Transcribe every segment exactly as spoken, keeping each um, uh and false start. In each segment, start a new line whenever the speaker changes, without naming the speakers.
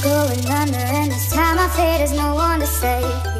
going under, and this time I fear there's no one to save me.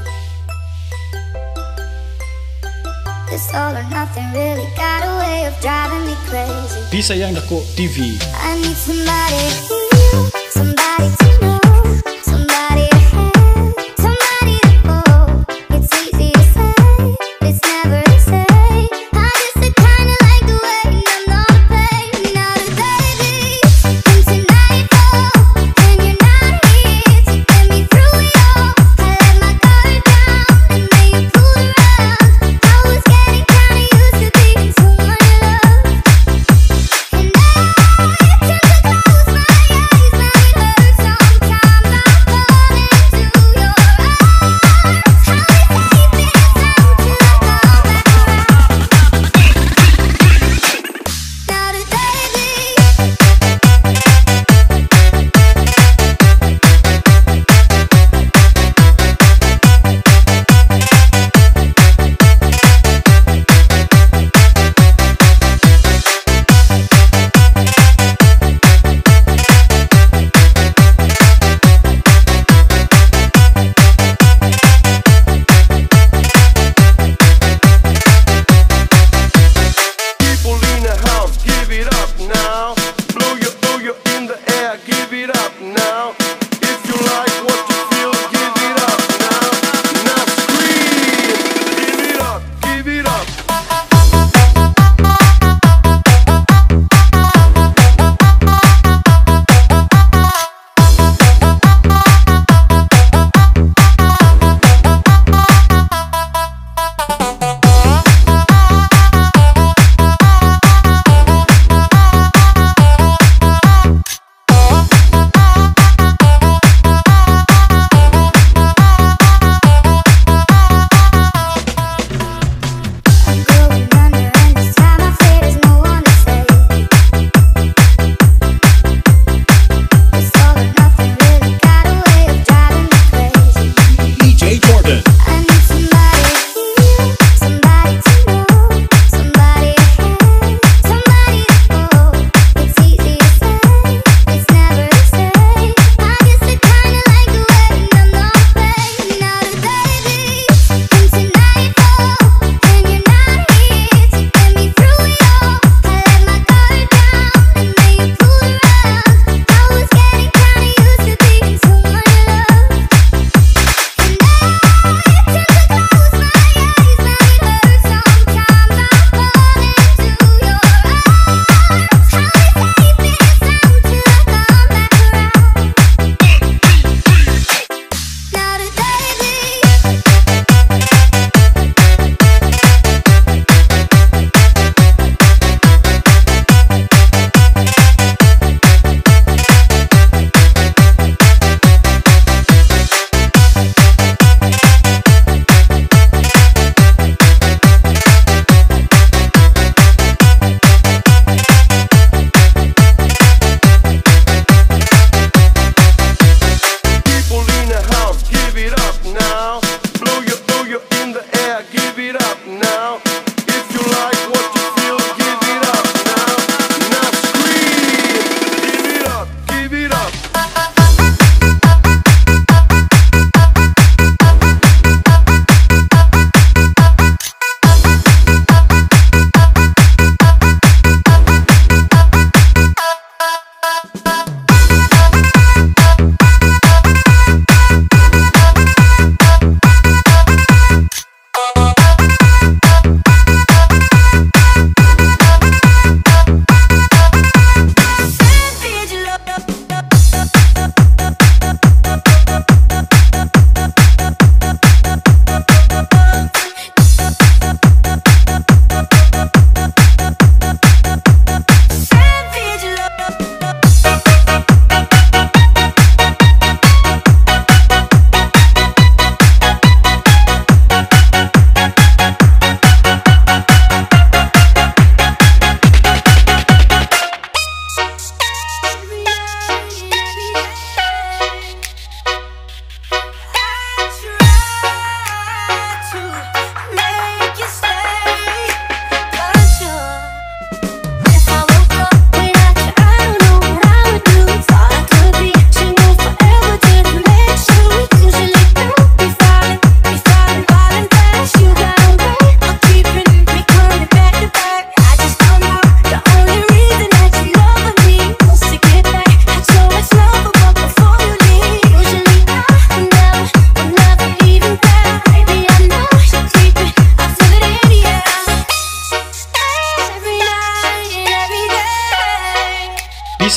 This all or nothing really got a way of driving me crazy.
Di Sayang Dako T V.
I need somebody to heal, somebody to know, somebody to have, somebody to hold. It's easy to say, but it's never the same. I just kinda like the way you know the pain. Now the baby into nightfall, and you're not here to get me through it all. I let my guard down, and then you pulled around. I was getting kinda used to being someone you love, and I tend to close my eyes.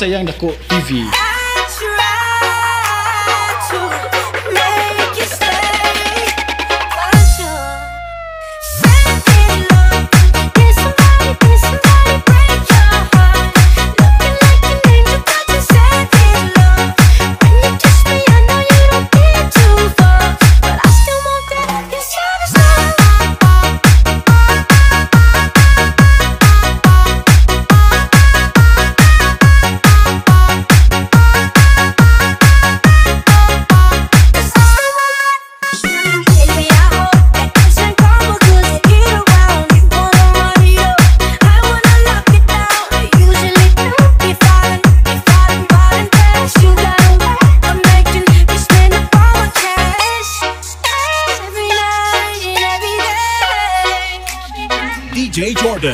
Sayang Daku T V.
D J Jordan.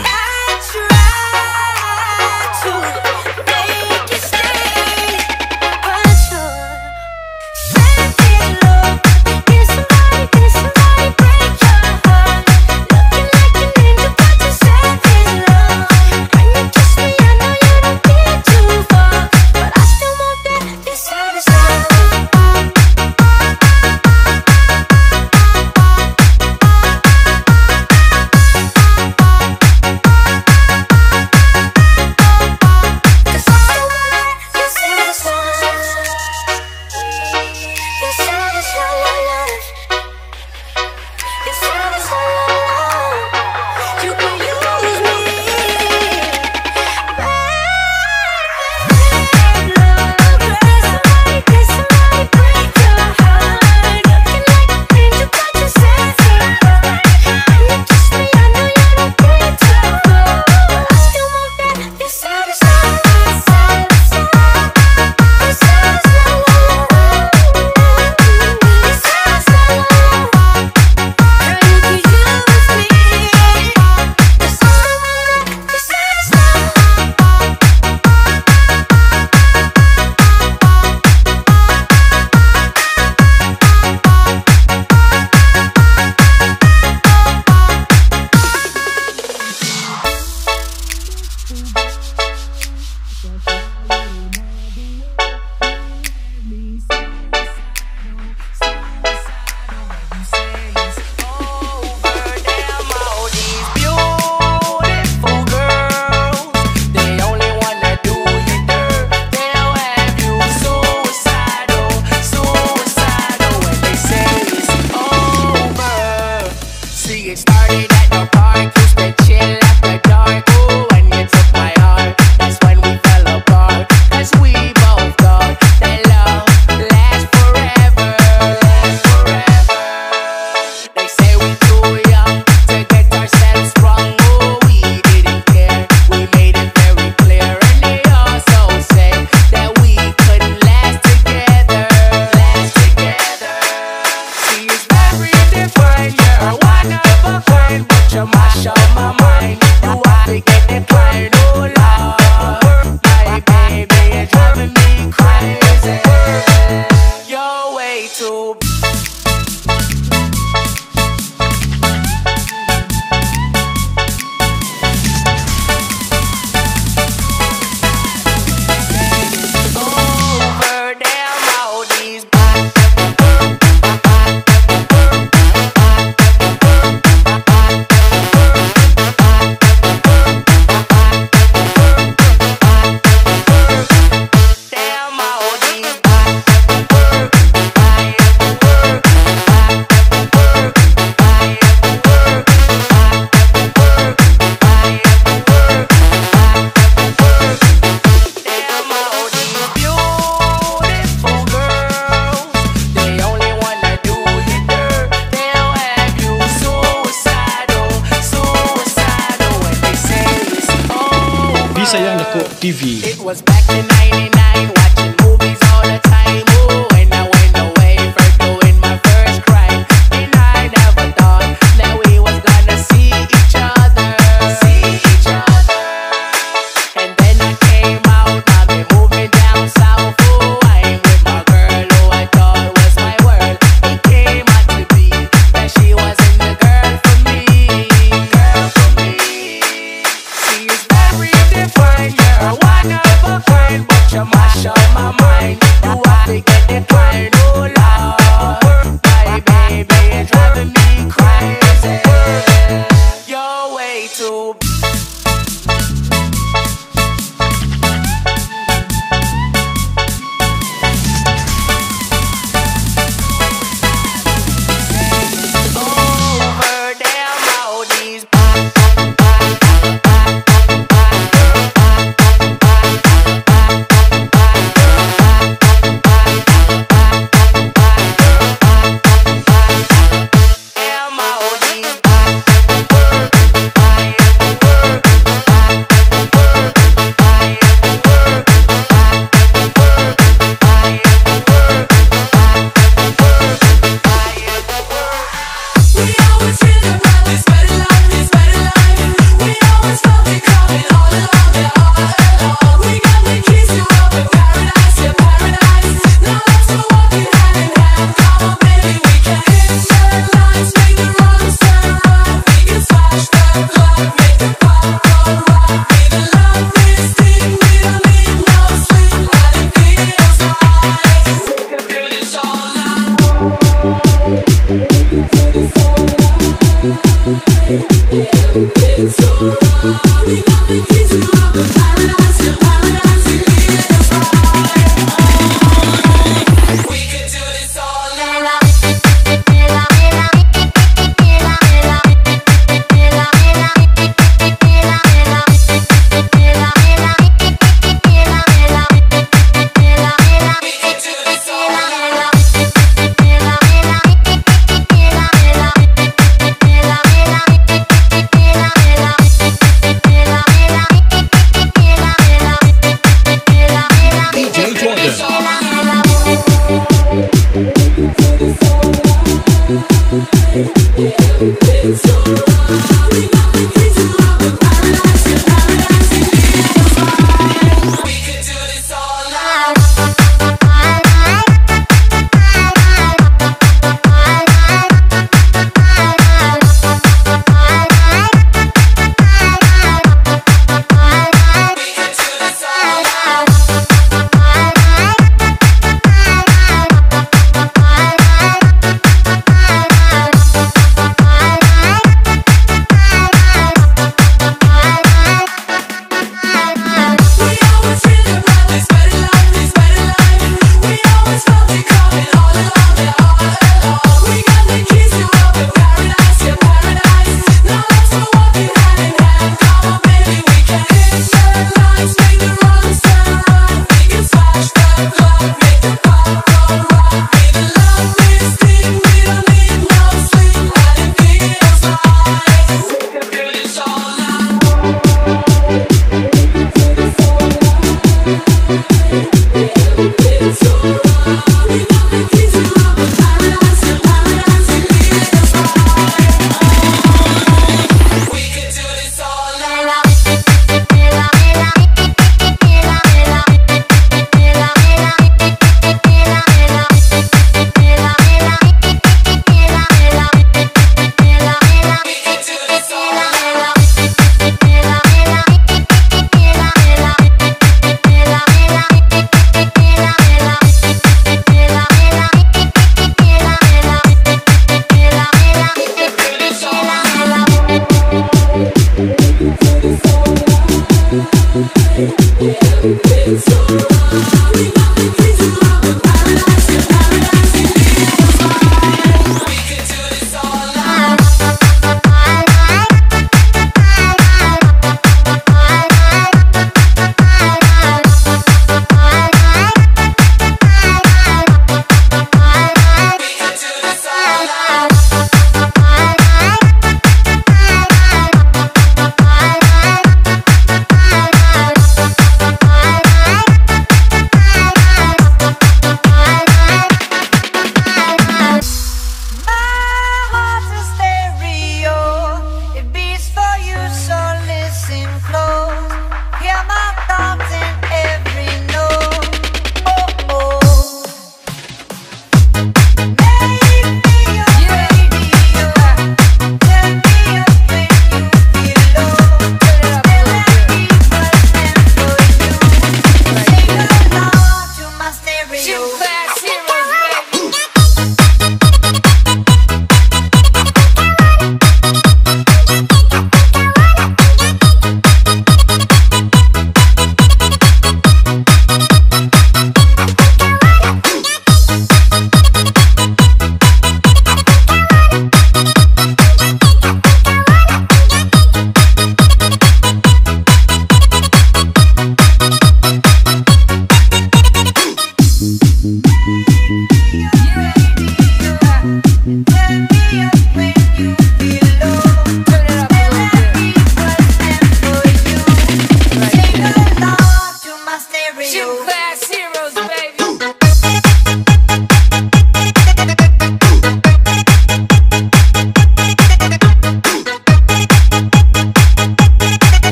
Sayang Daku T V.
It was back in ninety-nine, watching movies all the time. Oh, when I went away for doing my first crime, and I never thought that we was gonna see each other, see each other. And then I came out, I've been moving down south. Oh, I'm with my girl who I thought was my world. It came out to be that she wasn't the girl for me, girl for me. She is very different, you're one of a kind. you mash up my mind. You have to get the kind, oh Lord. My baby is driving me crazy. You're way too.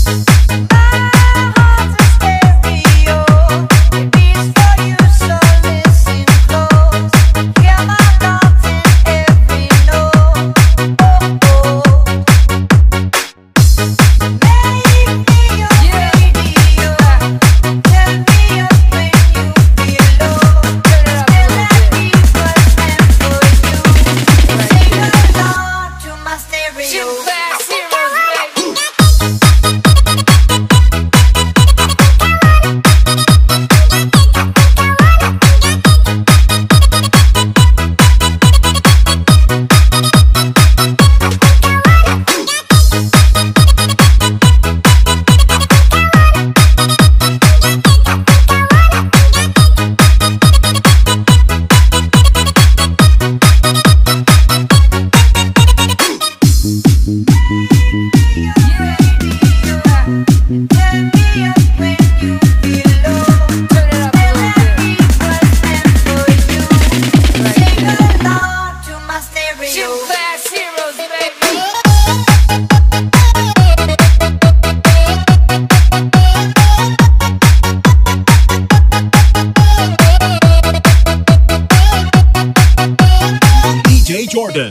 Jordan.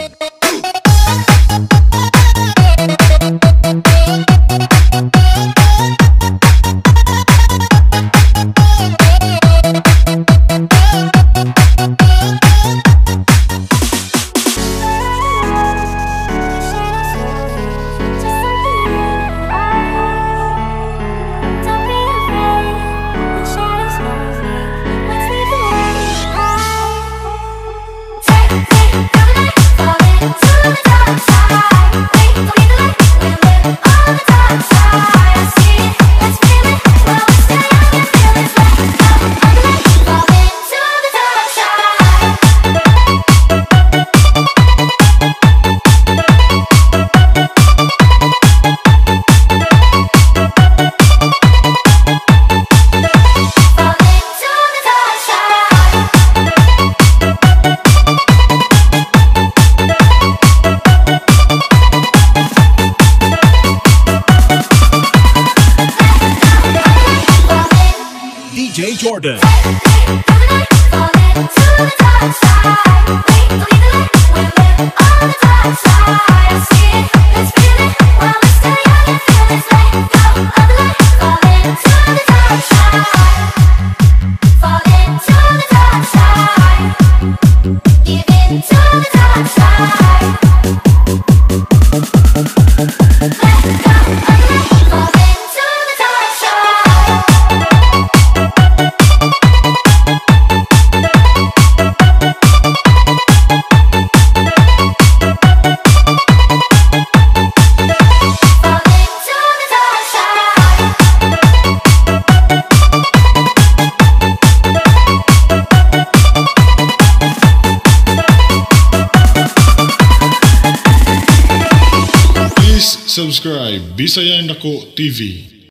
D J Jordan.
Subscribe Bisaya Nako T V.